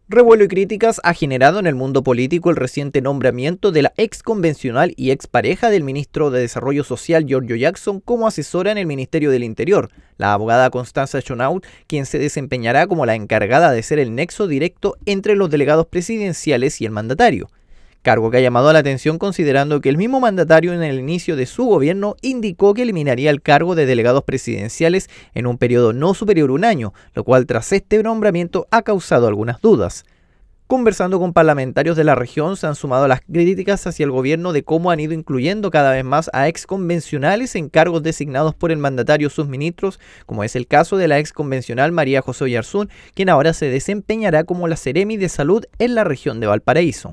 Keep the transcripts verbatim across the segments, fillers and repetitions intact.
Revuelo y críticas ha generado en el mundo político el reciente nombramiento de la ex convencional y expareja del ministro de Desarrollo Social Giorgio Jackson como asesora en el Ministerio del Interior, la abogada Constanza Schönauth, quien se desempeñará como la encargada de ser el nexo directo entre los delegados presidenciales y el mandatario. Cargo que ha llamado la atención considerando que el mismo mandatario en el inicio de su gobierno indicó que eliminaría el cargo de delegados presidenciales en un periodo no superior a un año, lo cual tras este nombramiento ha causado algunas dudas. Conversando con parlamentarios de la región se han sumado las críticas hacia el gobierno de cómo han ido incluyendo cada vez más a ex convencionales en cargos designados por el mandatario sus ministros, como es el caso de la ex convencional María José Oyarzún, quien ahora se desempeñará como la Seremi de Salud en la región de Valparaíso.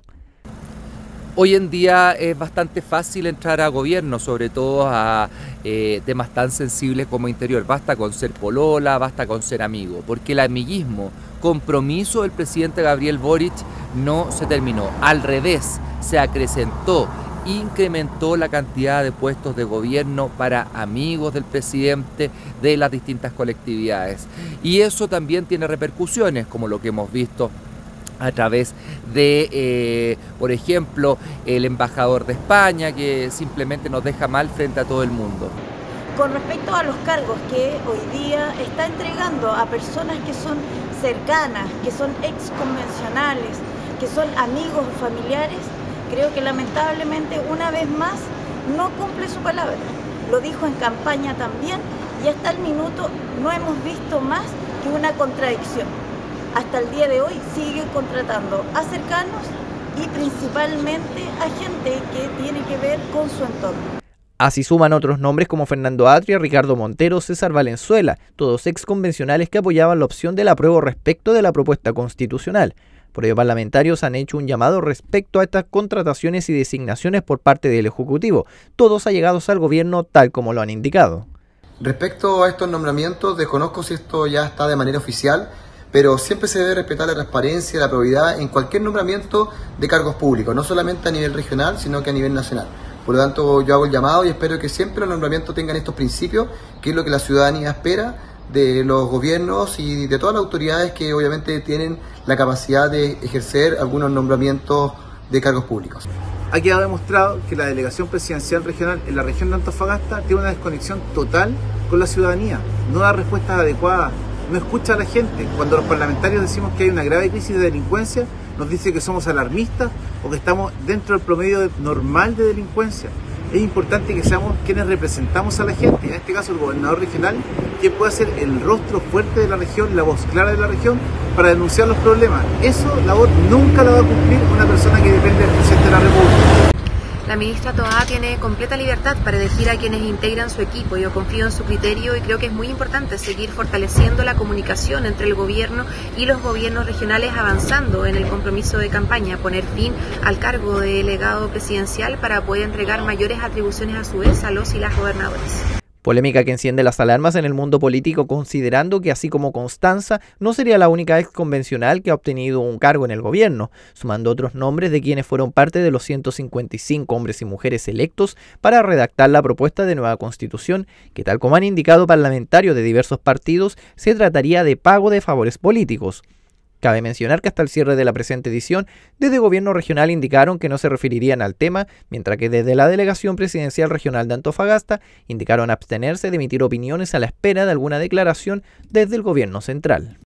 Hoy en día es bastante fácil entrar a gobierno, sobre todo a eh, temas tan sensibles como interior. Basta con ser polola, basta con ser amigo, porque el amiguismo, compromiso del presidente Gabriel Boric no se terminó. Al revés, se acrecentó, incrementó la cantidad de puestos de gobierno para amigos del presidente de las distintas colectividades. Y eso también tiene repercusiones, como lo que hemos visto a través de, eh, por ejemplo, el embajador de España, que simplemente nos deja mal frente a todo el mundo. Con respecto a los cargos que hoy día está entregando a personas que son cercanas, que son ex convencionales, que son amigos o familiares, creo que lamentablemente una vez más no cumple su palabra. Lo dijo en campaña también y hasta el minuto no hemos visto más que una contradicción. Hasta el día de hoy sigue contratando a cercanos y principalmente a gente que tiene que ver con su entorno. Así suman otros nombres como Fernando Atria, Ricardo Montero, César Valenzuela, todos ex convencionales que apoyaban la opción del apruebo respecto de la propuesta constitucional. Por ello, parlamentarios han hecho un llamado respecto a estas contrataciones y designaciones por parte del Ejecutivo, todos allegados al gobierno tal como lo han indicado. Respecto a estos nombramientos, desconozco si esto ya está de manera oficial, pero siempre se debe respetar la transparencia y la probidad en cualquier nombramiento de cargos públicos, no solamente a nivel regional, sino que a nivel nacional. Por lo tanto, yo hago el llamado y espero que siempre los nombramientos tengan estos principios, que es lo que la ciudadanía espera de los gobiernos y de todas las autoridades que obviamente tienen la capacidad de ejercer algunos nombramientos de cargos públicos. Ha quedado demostrado que la delegación presidencial regional en la región de Antofagasta tiene una desconexión total con la ciudadanía, no da respuestas adecuadas, no escucha a la gente. Cuando los parlamentarios decimos que hay una grave crisis de delincuencia, nos dice que somos alarmistas o que estamos dentro del promedio normal de delincuencia. Es importante que seamos quienes representamos a la gente, en este caso el gobernador regional, quien puede ser el rostro fuerte de la región, la voz clara de la región, para denunciar los problemas. Eso, labor, nunca la va a cumplir una persona que depende del presidente de la República. La ministra Toá tiene completa libertad para elegir a quienes integran su equipo. Yo confío en su criterio y creo que es muy importante seguir fortaleciendo la comunicación entre el gobierno y los gobiernos regionales, avanzando en el compromiso de campaña, poner fin al cargo de delegado presidencial para poder entregar mayores atribuciones a su vez a los y las gobernadoras. Polémica que enciende las alarmas en el mundo político, considerando que así como Constanza no sería la única ex convencional que ha obtenido un cargo en el gobierno, sumando otros nombres de quienes fueron parte de los ciento cincuenta y cinco hombres y mujeres electos para redactar la propuesta de nueva constitución, que tal como han indicado parlamentarios de diversos partidos, se trataría de pago de favores políticos. Cabe mencionar que hasta el cierre de la presente edición, desde Gobierno Regional indicaron que no se referirían al tema, mientras que desde la Delegación Presidencial Regional de Antofagasta indicaron abstenerse de emitir opiniones a la espera de alguna declaración desde el Gobierno Central.